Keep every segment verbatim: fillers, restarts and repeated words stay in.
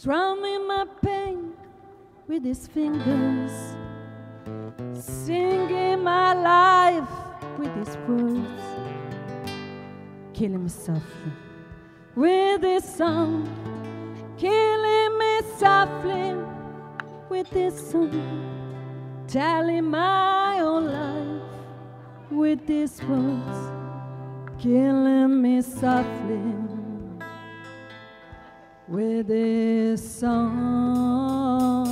strumming my pain with his fingers, singing my life with his words, killing me softly with his song, killing me softly with his song, telling my own life with his words, killing me softly with his song.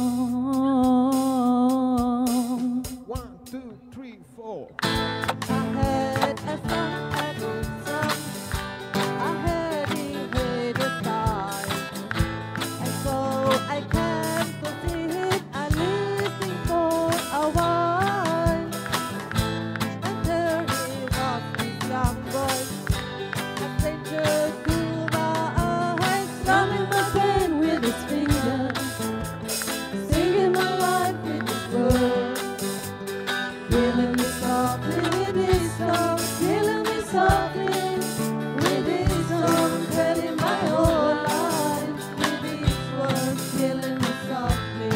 One, two, three, four. I heard a song, a good song. I heard he heard a star, and so I came to see it. I listened for a while, and there he was, this young boy, a stranger to my eyes, strumming my pain with his fingers, singing my life with his words, killing me softly with his song, killing me softly with his song, telling my whole life with his words, killing me softly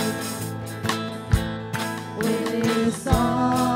with his song.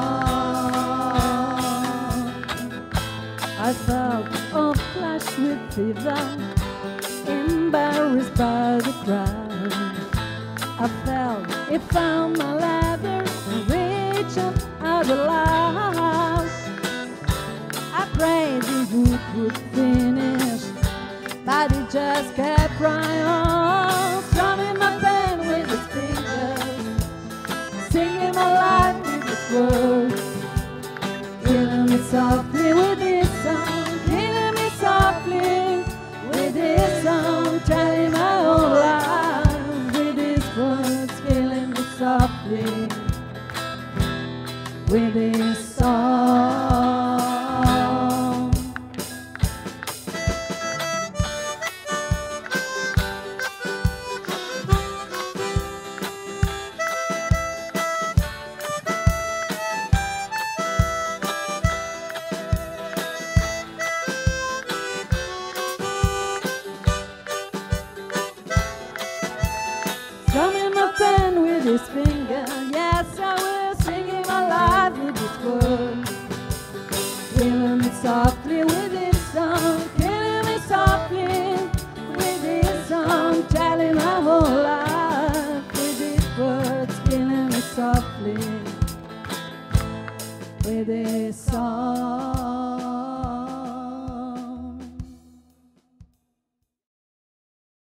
I felt a flash with fever, embarrassed by the crowd. I felt it found my ladder and reached out aloud. I prayed the hook would finish, but it just kept crying on, strumming my pain with his fingers, singing my life with his words, killing me softly with his song, killing me softly with his song, telling my whole life with his words, killing me softly with his song. Strumming my pen with his finger, yes I will, singing my life with his words, killing me softly with his song, killing me softly with his song, telling my whole life with his words, killing me softly with his song.